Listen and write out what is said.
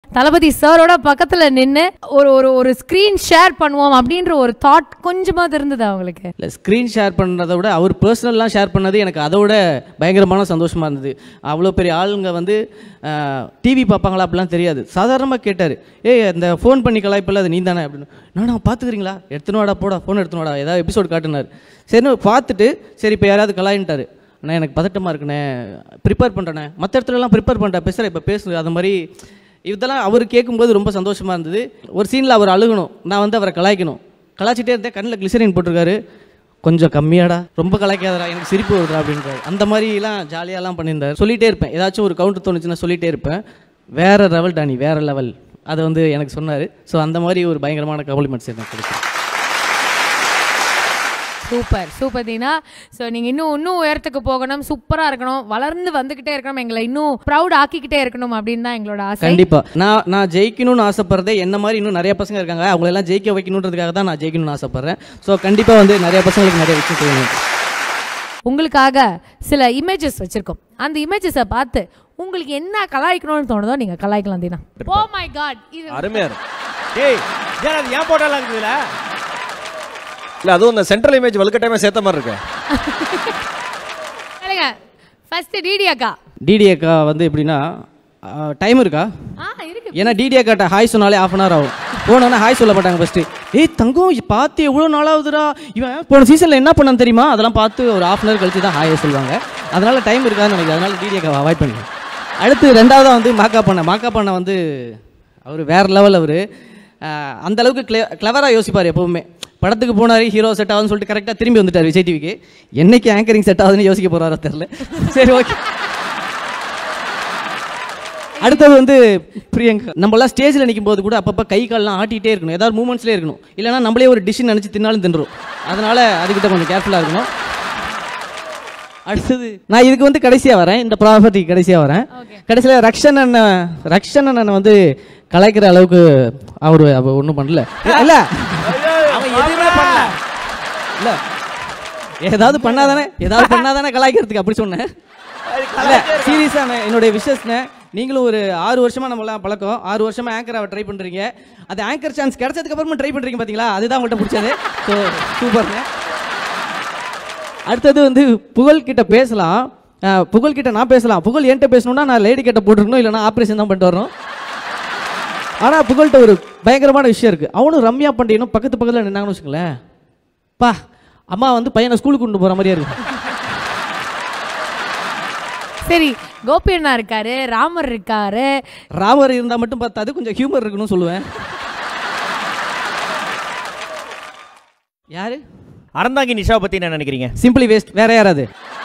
தளபதி சாரோட பக்கத்துல நின்று ஒரு ஸ்கிரீன் ஷேர் பண்ணுவோம் அப்படின்ற ஒரு தாட் கொஞ்சமாவது இருந்தது அவங்களுக்கு? இல்லை, ஸ்க்ரீன் ஷேர் பண்ணுறதை விட அவர் பர்சனல்லாம் ஷேர் பண்ணது எனக்கு அதோட பயங்கரமான சந்தோஷமாக இருந்தது. அவ்வளோ பெரிய ஆளுங்க வந்து டிவி பார்ப்பாங்களா அப்படிலாம் தெரியாது. சாதாரணமாக கேட்டார், இந்த ஃபோன் பண்ணி கலாய்ப்பில் அது நீ தானே அப்படின்னு. நான் பார்த்துக்கிறீங்களா, எடுத்துன்னு வாடா போடா, ஃபோன் எடுத்துன்னு வாடா, ஏதாவது எபிசோட் காட்டுனார். சரின்னு பார்த்துட்டு சரி இப்போ யாராவது கலாயின்ட்டார். அண்ணா எனக்கு பதட்டமாக இருக்குண்ணே, ப்ரிப்பேர் பண்ணுறேண்ணே, மற்ற இடத்துலலாம் ப்ரிப்பேர் பண்ணுறேன், பேசுகிறேன் இப்போ பேசு, அது மாதிரி இதெல்லாம் அவர் கேட்கும்போது ரொம்ப சந்தோஷமாக இருந்தது. ஒரு சீனில் அவர் அழுகணும், நான் வந்து அவரை கலாய்க்கணும், கலாய்ச்சிட்டே இருந்தேன். கண்ணில் கிளிசரின் போட்டிருக்காரு, கொஞ்சம் கம்மியாடா, ரொம்ப கலாய்க்காதடா, எனக்கு சிரிப்பு வருதுடா அப்படின்றாரு. அந்த மாதிரிலாம் ஜாலியாலாம் பண்ணியிருந்தார். சொல்லிகிட்டே இருப்பேன், ஏதாச்சும் ஒரு கவுண்டர் தோணுச்சுன்னா சொல்லிகிட்டே இருப்பேன். வேறு லெவல் டானி, வேறு லெவல், அதை வந்து எனக்கு சொன்னார். ஸோ அந்த மாதிரி ஒரு பயங்கரமான காம்ப்ளிமெண்ட்ஸ் எனக்கு கொடுத்தேன். Super super Dheena. ஸோ நீங்கள் இன்னும் உயரத்துக்கு போகணும், சூப்பராக இருக்கணும், வளர்ந்து வந்துக்கிட்டே இருக்கணும், எங்களை இன்னும் ப்ரௌட் ஆக்கிக்கிட்டே இருக்கணும் அப்படின்னு தான் எங்களோட ஆசை. கண்டிப்பாக நான் ஜெயிக்கணும்னு ஆசைப்படுறதே என்ன மாதிரி இன்னும் நிறைய பசங்க இருக்காங்க, அவங்களெல்லாம் ஜெயிக்க வைக்கணுன்றதுக்காக தான் நான் ஜெயிக்கணும்னு ஆசைப்பட்றேன். ஸோ கண்டிப்பாக வந்து நிறைய பசங்களுக்கு நிறைய விஷயம் செய்யணும். உங்களுக்காக சில இமேஜஸ் வச்சுருக்கோம். அந்த இமேஜஸை பார்த்து உங்களுக்கு என்ன கலாய்க்கணும்னு தோணுதோ நீங்கள் கலாய்க்கலாம் தீனா. ஓ மை காட், இது அருமையா ஏன் போட்டாலாம் இருக்குதுல இல்லை, அதுவும் இந்த சென்ட்ரல் இமேஜ் வலுக்கட்டாயமே சேர்த்த மாதிரி இருக்கு. ஃபர்ஸ்ட் டிடி அக்கா வந்து எப்படின்னா டைம் இருக்கா? இருக்கு. ஏன்னா டிடி அக்காட்ட ஹாய் சொன்னாலே ½ அன் ஹவர் ஆகும். போனோன்னா ஹாய் சொல்ல மாட்டாங்க ஃபஸ்ட்டு. தங்கம் பார்த்து எவ்வளோ நாளாகுதுடா, இவன் போன சீசனில் என்ன பண்ணான்னு தெரியுமா, அதெல்லாம் பார்த்து ஒரு ½ அன் ஹவர் கழிச்சு தான் ஹாயை சொல்லுவாங்க. அதனால் டைம் இருக்காதுன்னு நினைக்கிறேன். அதனால் டிடி அக்காவை அவாய்ட் பண்ணுவேன். அடுத்து ரெண்டாவதாக வந்து மாக்கா பண்ண வந்து அவர் வேறு லெவல். அவர் அந்தளவுக்கு கிளவராக யோசிப்பார். எப்போவுமே படத்துக்கு போனார், ஹீரோ செட் ஆகுதுன்னு சொல்லிட்டு கரெக்டாக திரும்பி வந்துட்டார் விஜய் டிவிக்கு. என்னைக்கு ஆங்கரிங் செட் ஆகுதுன்னு யோசிக்க போகிறாரோ தெரில. சரி, ஓகே. அடுத்தது வந்து பிரியங்கா. நம்மளாம் ஸ்டேஜில் நிற்கும் போது கூட அப்பப்போ கை கால்லாம் ஆட்டிகிட்டே இருக்கணும், ஏதாவது மூமெண்ட்ஸ்லேயே இருக்கணும், இல்லைனா நம்மளே ஒரு டிஷ் நினச்சி தின்னாலும் தின்றும். அதனால் அதுக்கிட்ட கொஞ்சம் கேர்ஃபுல்லாக இருக்கணும். அடுத்தது நான் இதுக்கு வந்து கடைசியாக வரேன், இந்த ப்ராப்பர்ட்டிக்கு கடைசியாக வரேன். கடைசியில் ரக்ஷன் அண்ணன் வந்து கலாய்க்கிற அளவுக்கு அவர் ஒன்றும் பண்ணல. இல்லை இல்லை, ஏதாவது பண்ணாதானே கலாய்க்கிறதுக்கு அப்படி சொன்னேன். இல்லை, சீரியஸான என்னுடைய விஷஸ்னே. நீங்களும் ஒரு 6 வருஷமாக நம்மளாம் பழக்கம், 6 வருஷமாக ஆங்கராக ட்ரை பண்ணுறீங்க. அது ஆங்கர் சான்ஸ் கிடைச்சதுக்கு அப்புறமா ட்ரை பண்ணுறீங்க பார்த்தீங்களா, அதுதான் உங்கள்கிட்ட பிடிச்சது. ஸோ சூப்பர்ங்க. அடுத்தது வந்து புகழ்கிட்ட பேசலாம், புகழ்கிட்ட நான் பேசலாம். புகழ் என்கிட்ட பேசணுன்னா நான் லேடி கிட்ட போட்டுருக்கணும், இல்லைனா ஆப்ரேஷன் தான் பண்ணிட்டு வரணும். ஆனால் புகழ்கிட்ட ஒரு பயங்கரமான விஷயம் இருக்குது. அவனும் ரம்யா பண்டிகைனும் பக்கத்தில் நின்னாங்கன்னு வச்சுக்கோங்களேன், பா அம்மா வந்து பையனை ஸ்கூலுக்கு கொண்டு போகிற மாதிரியா இருக்கு. சரி, கோபி அண்ணா இருக்காரு, ராமர் இருக்காரு. ராமர் இருந்தால் மட்டும் பார்த்தாது, கொஞ்சம் ஹியூமர் இருக்குன்னு சொல்லுவேன். யாரு? அறந்தாங்கி நிஷாவை பற்றி என்ன நினைக்கிறீங்க? Simply waste. வேற யாராவது?